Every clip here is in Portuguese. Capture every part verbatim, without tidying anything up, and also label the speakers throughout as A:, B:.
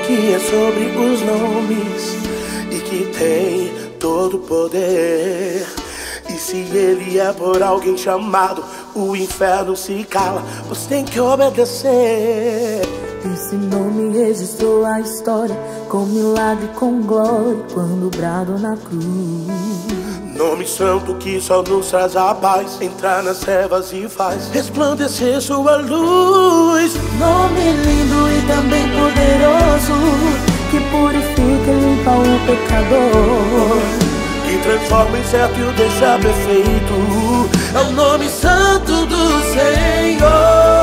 A: que é sobre os nomes e que tem todo o poder. E se ele é por alguém chamado, o inferno se cala, você tem que obedecer.
B: Esse nome registrou a história, com milagre, com glória, quando brado na cruz.
A: Nome santo que só nos traz a paz, entrar nas trevas e faz resplandecer sua luz.
B: Nome lindo e também poderoso, que purifica e limpa o pecador,
A: que transforma em certo e o deixa perfeito. É o nome santo do Senhor.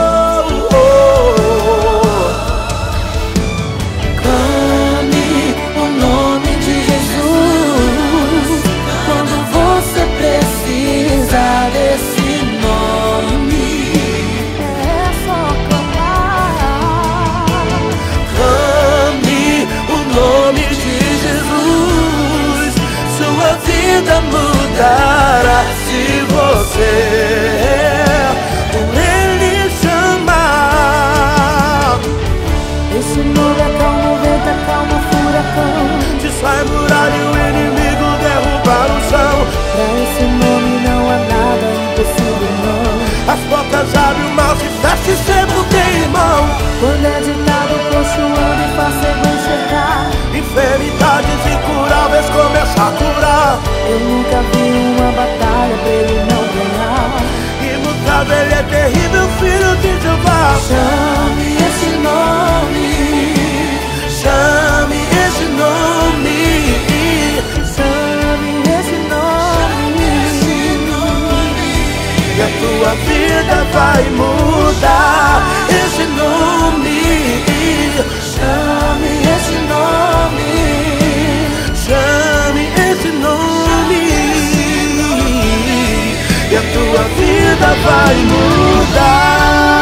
B: Clame o nome de Jesus quando você precisa desse nome. É só clamar.
A: Clame o nome de Jesus, sua vida mudará se você por ele chamar.
B: Esse nome acalma o vento, acalma o furacão,
A: Desfaz muralha e o inimigo derruba no chão.
B: pra esse nome não há nada impossível, não.
A: As portas abrem, o mal se fecha e sempre tem irmão.
B: Quando é ditado, o coxo anda e faz cego enxergar.
A: Enfermidades incuráveis começam a curar.
B: Eu nunca vi uma batalha pra ele não ganhar.
A: Imutável, ele é terrível, filho de Jeová.
B: Chame esse nome,
A: Chame esse nome,
B: chame esse nome,
A: e a tua vida vai mudar. Esse nome,
B: chame esse nome,
A: chame esse nome, e a tua vida vai mudar.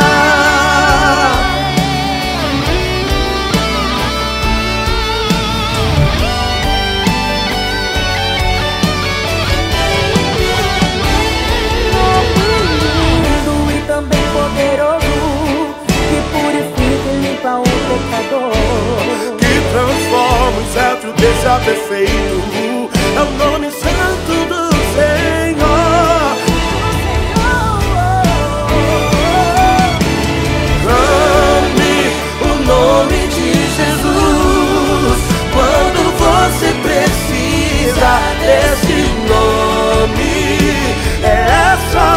B: lindo e também poderoso, que purifica e limpa o pecador,
A: Que transforma o certo e o deixa perfeito. É o nome santo do Senhor. Clame o nome de Jesus quando você precisa desse nome. É só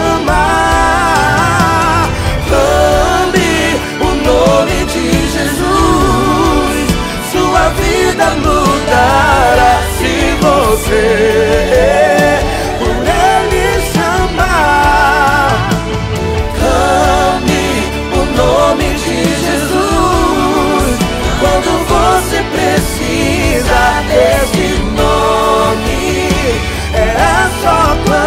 A: clamar. Clame o nome de Jesus, sua vida mudará se você por ele chamar. Clame o nome de Jesus quando você precisa desse nome. É só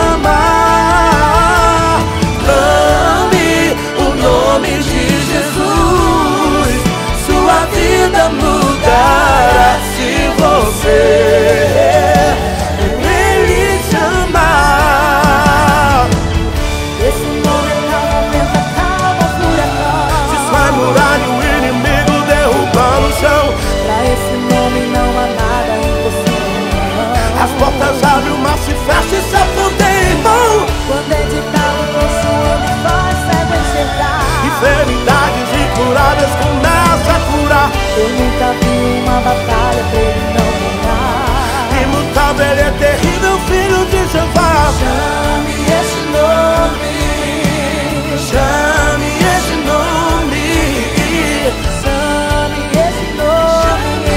A: clamar. Clame o nome de Jesus, sua vida mudará se você por ele chamar.
B: esse nome acalma o vento, acalma o furacão,
A: Desfaz muralha e o inimigo derruba no chão.
B: pra esse nome não há nada impossível, não.
A: As portas abrem, o mar se fecha e se afunda em mão.
B: Quando é ditado, o coxo anda e faz cego enxergar.
A: Enfermidades incuráveis começa a curar.
B: Eu nunca vi uma batalha pra ele não ganhar.
A: Imutável, ele é terrível, filho de Jeová.
B: Chame esse nome,
A: Chame esse nome,
B: chame esse nome,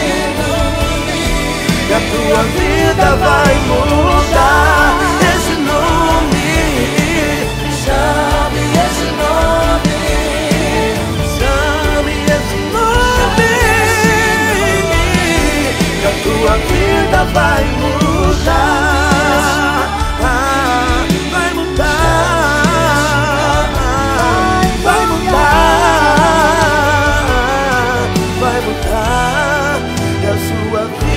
A: e a tua vida vai mudar. Esse nome,
B: chame esse nome,
A: chame esse nome, e a tua vida vai mudar. Ah, vai mudar, vai mudar, vai mudar, e a sua vida